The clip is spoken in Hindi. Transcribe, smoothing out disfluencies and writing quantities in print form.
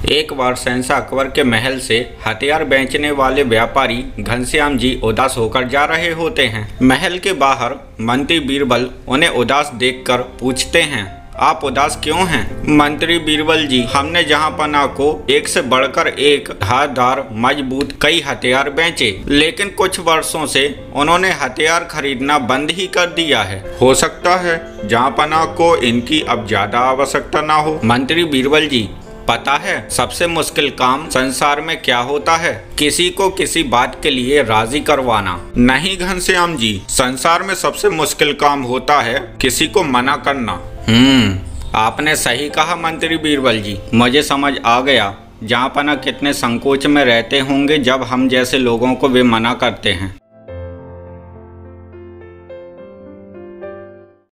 एक बार शहंशाह अकबर के महल से हथियार बेचने वाले व्यापारी घनश्याम जी उदास होकर जा रहे होते हैं। महल के बाहर मंत्री बीरबल उन्हें उदास देखकर पूछते हैं, आप उदास क्यों हैं? मंत्री बीरबल जी, हमने जहांपनाह को एक से बढ़कर एक धारदार मजबूत कई हथियार बेचे, लेकिन कुछ वर्षों से उन्होंने हथियार खरीदना बंद ही कर दिया है। हो सकता है जहांपनाह को इनकी अब ज्यादा आवश्यकता ना हो। मंत्री बीरबल जी, पता है सबसे मुश्किल काम संसार में क्या होता है? किसी को किसी बात के लिए राजी करवाना। नहीं घनश्याम जी, संसार में सबसे मुश्किल काम होता है किसी को मना करना। आपने सही कहा मंत्री बीरबल जी, मुझे समझ आ गया जहांपनाह कितने संकोच में रहते होंगे जब हम जैसे लोगों को वे मना करते हैं।